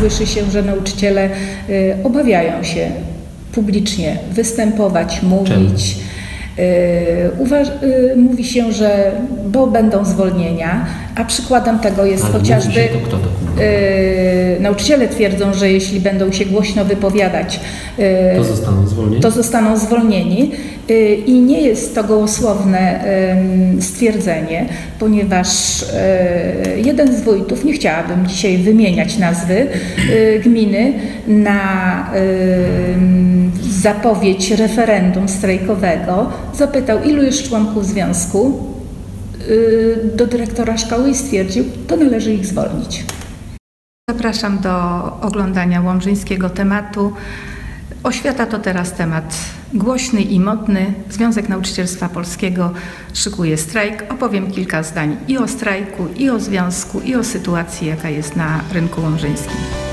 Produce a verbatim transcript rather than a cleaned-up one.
słyszy się, że nauczyciele obawiają się publicznie występować, mówić. Uważ, mówi się, że bo będą zwolnienia, a przykładem tego jest Ale chociażby mówi się, to kto to mówi? Nauczyciele twierdzą, że jeśli będą się głośno wypowiadać, to zostaną zwolnieni, to zostaną zwolnieni. I nie jest to gołosłowne stwierdzenie, ponieważ jeden z wójtów, nie chciałabym dzisiaj wymieniać nazwy gminy, na zapowiedź referendum strajkowego zapytał, ilu jest członków związku, do dyrektora szkoły i stwierdził, to należy ich zwolnić. Zapraszam do oglądania łomżyńskiego tematu. Oświata to teraz temat głośny i modny. Związek Nauczycielstwa Polskiego szykuje strajk. Opowiem kilka zdań i o strajku, i o związku, i o sytuacji, jaka jest na rynku łomżyńskim.